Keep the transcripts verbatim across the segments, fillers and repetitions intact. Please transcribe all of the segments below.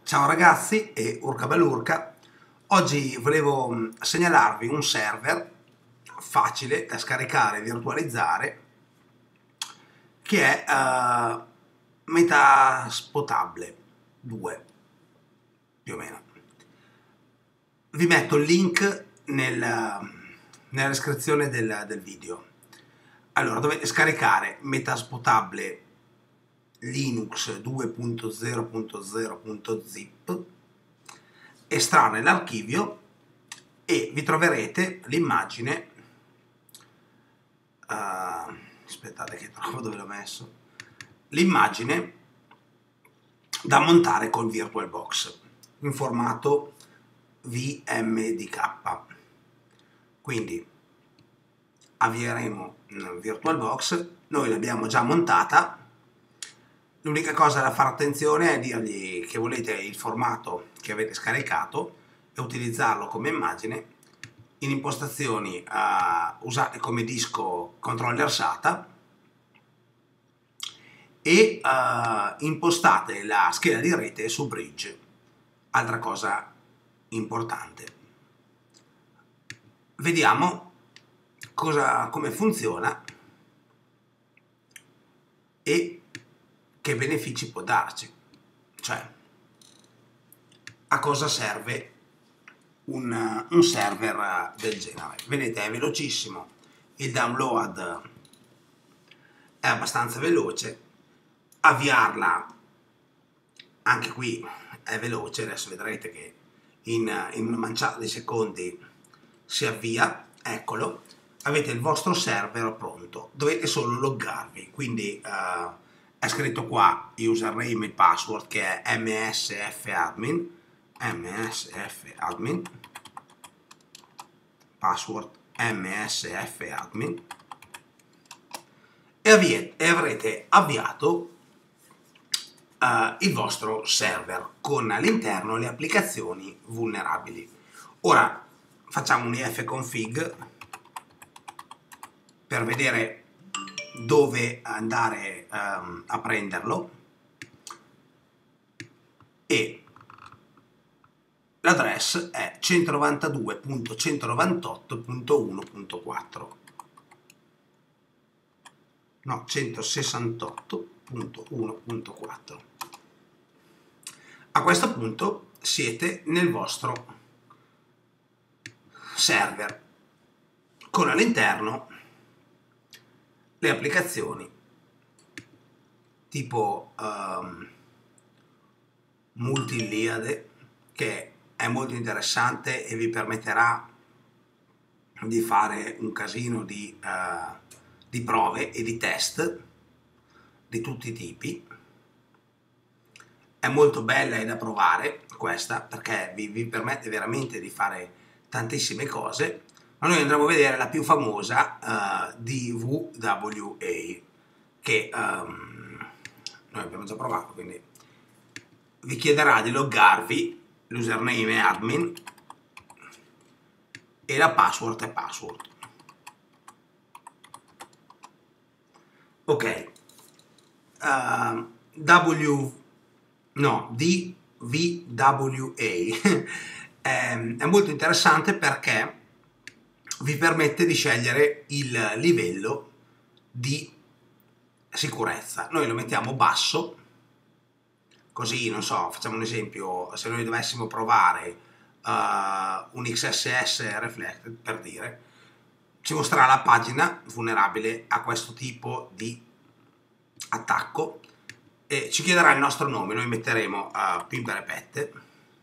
Ciao ragazzi e Urca Belurca, oggi volevo segnalarvi un server facile da scaricare e virtualizzare che è uh, Metaspotable due, più o meno. Vi metto il link nel, nella descrizione del, del video. Allora, dovete scaricare Metaspotable Linux due punto zero punto zero punto zip, estrarre l'archivio e vi troverete l'immagine. Uh, aspettate che trovo dove l'ho messo. L'immagine da montare col VirtualBox in formato V M D K. Quindi avvieremo il VirtualBox, noi l'abbiamo già montata. L'unica cosa da fare attenzione è dirgli che volete il formato che avete scaricato e utilizzarlo come immagine. In impostazioni uh, usate come disco controller SATA e uh, impostate la scheda di rete su Bridge. Altra cosa importante. Vediamo cosa, come funziona e che benefici può darci, cioè a cosa serve un, un server del genere. Vedete, è velocissimo, il download è abbastanza veloce, avviarla anche qui è veloce, adesso vedrete che in, in una manciata di secondi si avvia, eccolo, avete il vostro server pronto, dovete solo loggarvi, quindi uh, è scritto qua username e password che è msfadmin, msfadmin, password msfadmin e, avviete, e avrete avviato uh, il vostro server con all'interno le applicazioni vulnerabili. Ora facciamo un ifconfig per vedere dove andare um, a prenderlo e l'address è centonovantadue punto centonovantotto punto uno punto quattro, no, centosessantotto punto uno punto quattro. A questo punto siete nel vostro server con all'interno le applicazioni tipo um, Multiliade, che è molto interessante e vi permetterà di fare un casino di, uh, di prove e di test di tutti i tipi. È molto bella e da provare questa perché vi, vi permette veramente di fare tantissime cose. Ma noi andremo a vedere la più famosa, uh, D W W A, che um, noi abbiamo già provato, quindi vi chiederà di loggarvi, l'username è admin e la password è password. Ok, uh, W, no, D W W A è, è molto interessante perché vi permette di scegliere il livello di sicurezza. Noi lo mettiamo basso, così, non so, facciamo un esempio, se noi dovessimo provare uh, un X S S Reflected, per dire, ci mostrerà la pagina vulnerabile a questo tipo di attacco e ci chiederà il nostro nome, noi metteremo uh, Pimperepette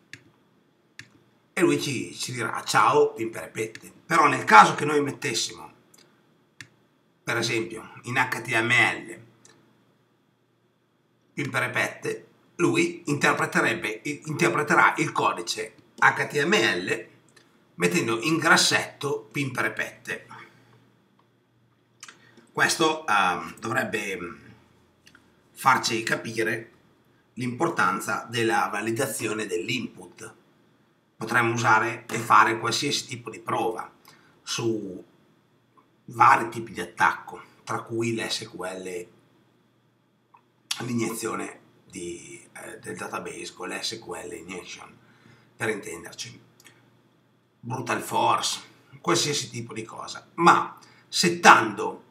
e lui ci, ci dirà ciao Pimperepette. Però nel caso che noi mettessimo, per esempio, in H T M L Pimperepette, lui interpreterebbe, interpreterà il codice H T M L mettendo in grassetto Pimperepette. Questo uh, dovrebbe farci capire l'importanza della validazione dell'input. Potremmo usare e fare qualsiasi tipo di prova su vari tipi di attacco, tra cui l'S Q L, l'iniezione di, eh, del database con l'S Q L injection, per intenderci, brute force, qualsiasi tipo di cosa, ma settando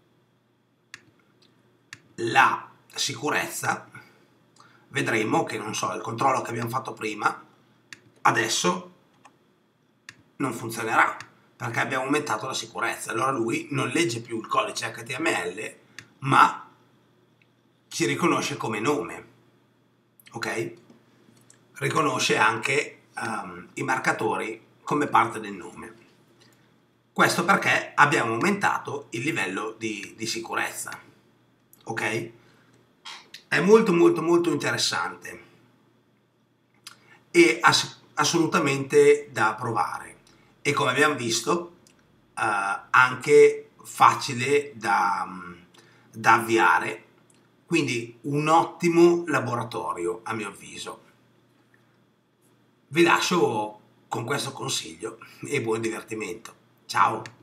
la sicurezza vedremo che, non so, il controllo che abbiamo fatto prima adesso non funzionerà perché abbiamo aumentato la sicurezza. Allora lui non legge più il codice H T M L, ma ci riconosce come nome, ok? Riconosce anche um, i marcatori come parte del nome. Questo perché abbiamo aumentato il livello di, di sicurezza, ok? È molto molto molto interessante e ass- assolutamente da provare, e come abbiamo visto eh, anche facile da, da avviare, quindi un ottimo laboratorio a mio avviso. Vi lascio con questo consiglio e buon divertimento. Ciao!